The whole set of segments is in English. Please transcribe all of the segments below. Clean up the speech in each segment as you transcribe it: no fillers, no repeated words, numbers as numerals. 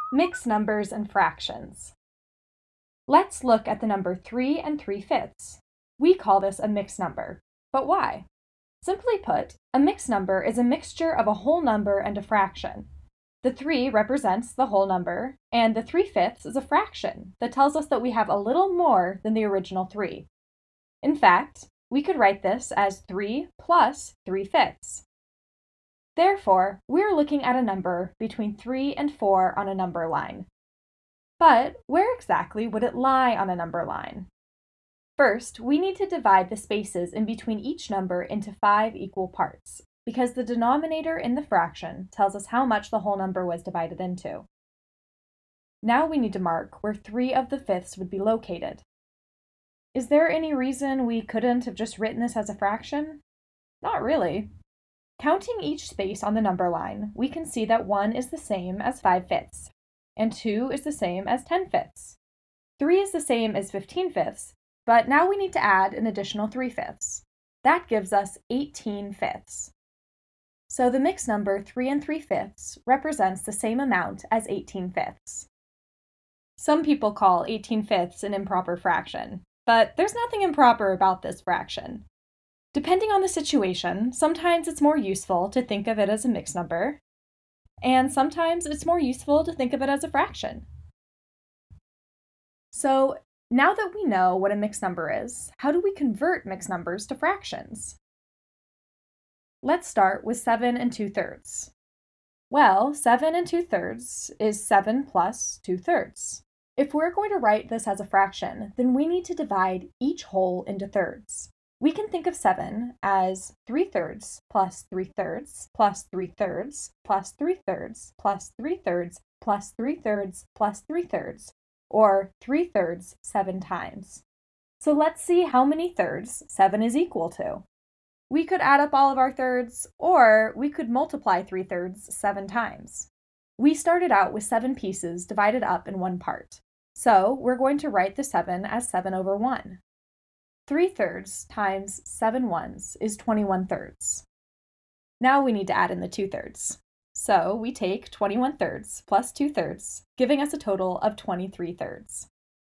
Mixed numbers and fractions. Let's look at the number 3 3/5. We call this a mixed number. But why? Simply put, a mixed number is a mixture of a whole number and a fraction. The 3 represents the whole number, and the 3/5 is a fraction that tells us that we have a little more than the original 3. In fact, we could write this as 3 plus 3/5. Therefore, we're looking at a number between 3 and 4 on a number line. But where exactly would it lie on a number line? First, we need to divide the spaces in between each number into 5 equal parts, because the denominator in the fraction tells us how much the whole number was divided into. Now we need to mark where 3/5 would be located. Is there any reason we couldn't have just written this as a fraction? Not really. Counting each space on the number line, we can see that 1 is the same as 5/5, and 2 is the same as 10/5. 3 is the same as 15/5, but now we need to add an additional 3/5. That gives us 18/5. So the mixed number 3 3/5 represents the same amount as 18/5. Some people call 18/5 an improper fraction, but there's nothing improper about this fraction. Depending on the situation, sometimes it's more useful to think of it as a mixed number, and sometimes it's more useful to think of it as a fraction. So now that we know what a mixed number is, how do we convert mixed numbers to fractions? Let's start with 7 2/3. Well, 7 2/3 is 7 plus 2/3. If we're going to write this as a fraction, then we need to divide each whole into thirds. We can think of 7 as 3/3 plus 3/3 plus 3/3 plus 3/3 plus 3/3 plus 3/3 plus 3/3, or 3/3 7 times. So let's see how many thirds 7 is equal to. We could add up all of our thirds, or we could multiply 3/3 7 times. We started out with 7 pieces divided up in one part, so we're going to write the 7 as 7/1. 3/3 times 7 ones is 21/3. Now we need to add in the 2/3. So we take 21/3 plus 2/3, giving us a total of 23/3.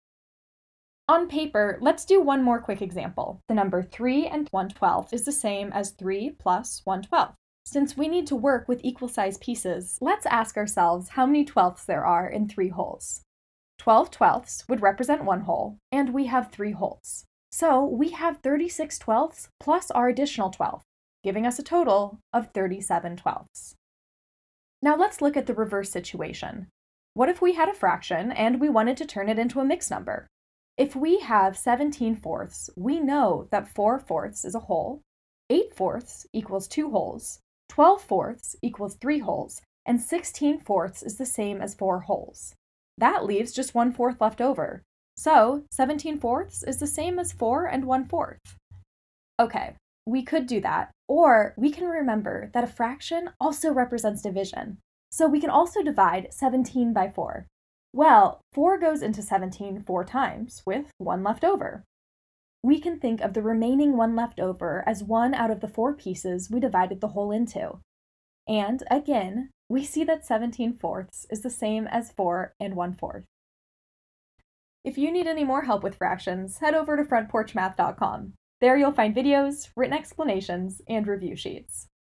On paper, let's do one more quick example. The number 3 1/12 is the same as 3 plus 1/12. Since we need to work with equal size pieces, let's ask ourselves how many twelfths there are in 3 wholes. 12 twelfths would represent 1 whole, and we have 3 wholes. So we have 36 twelfths plus our additional 12, giving us a total of 37 twelfths. Now let's look at the reverse situation. What if we had a fraction and we wanted to turn it into a mixed number? If we have 17 fourths, we know that 4 fourths is a whole, 8 fourths equals 2 wholes, 12 fourths equals 3 wholes, and 16 fourths is the same as 4 wholes. That leaves just 1/4 left over. So 17 fourths is the same as 4 1/4. Okay, we could do that, or we can remember that a fraction also represents division. So we can also divide 17 by 4. Well, 4 goes into 17 4 times, with 1 left over. We can think of the remaining 1 left over as 1 out of the 4 pieces we divided the whole into. And again, we see that 17 fourths is the same as 4 1/4. If you need any more help with fractions, head over to frontporchmath.com. There you'll find videos, written explanations, and review sheets.